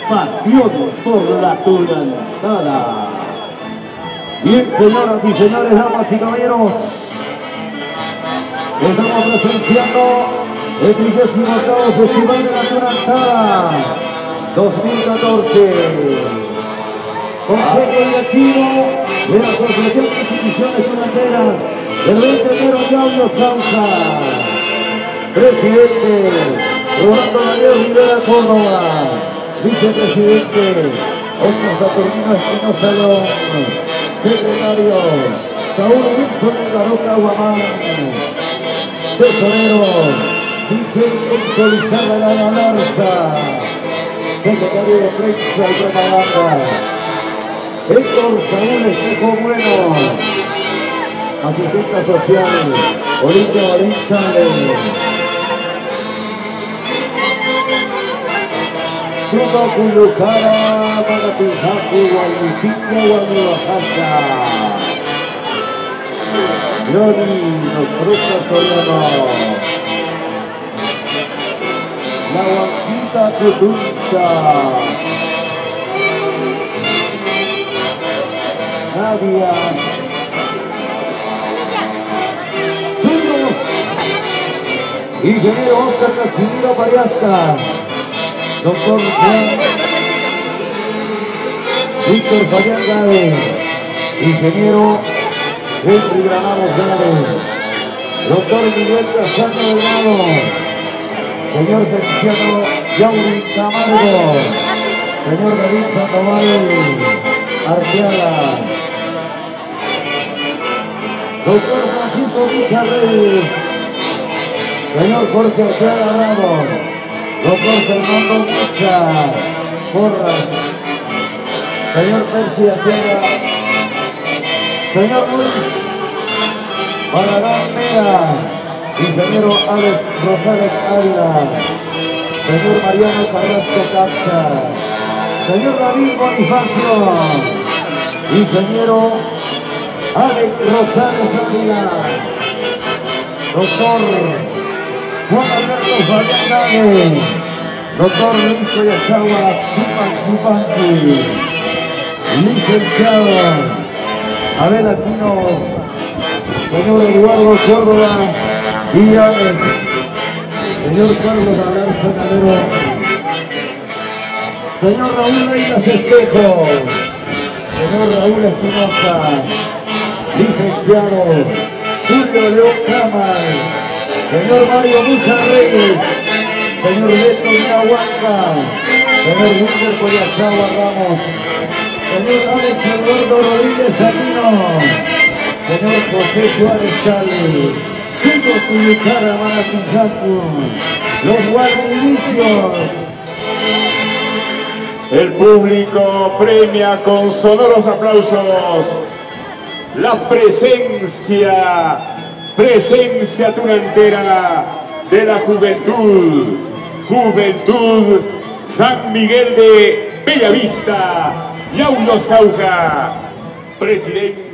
pasión por la tunantada. Bien, señoras y señores, damas y caballeros, estamos presenciando el 38º Festival de la Tunantada 2014. Consejo Directivo de la Asociación de Instituciones Tunanteras, el 20 de enero, Yauyos Causa. Presidente Rolando Daniel Rivera Córdoba. Vicepresidente Oscar Saturnino Espinosa León. Secretario Saúl Wilson Garoca Guamán. Tesorero DJ Solizarra Galarza. Secretario de Prensa y Propaganda Héctor Saúl Espejo Bueno. Asistente social Olimpia Barinchale. Suno Culucara, Manatijacu, Guayupica, Guayubajacha. Loni, Nostrosa Solano. La Huanquita Cutuncha. Nadia. Chicos. Ingeniero Oscar Casimiro Pariasca. Doctor Víctor Fabián Gade, ingeniero Henry Granados Gade, doctor Miguel Casano Delgado, señor Feliciano Yauri Camargo, señor David Sandoval Arteaga, doctor Francisco Micharres, señor Jorge Arteaga Bravo, doctor Fernando Mucha Porras, señor Percy Arteaga, señor Luis Barragán Mera, ingeniero Alex Rosales Ávila, señor Mariano Carrasco Capcha, señor David Bonifacio, ingeniero Alex Rosales Ávila, doctor Juan Alberto Fabián Gade, doctor Luis Coyachagua Chupanqui, licenciado Abel Aquino, señor Eduardo Córdoba Villanes, señor Carlos Galarza Calero, señor Raúl Reyes Espejo, señor Raúl Espinosa, licenciado Julio León Cámara, señor Mario Mucha Reyes, señor Beto Minahuanca, señor Wilmer Coyachagua Ramos, señor Alex Eduardo Rodríguez Aquino, señor José Suárez Chale, chicos Culucara Manatijacu, los guarnilicios. El público premia con sonoros aplausos la presencia tunantera de la juventud San Miguel de Bellavista, Yauyos Cauca, presidente.